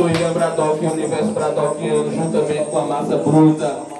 sou William Braddock, o universo bradockiano, juntamente com a massa bruta.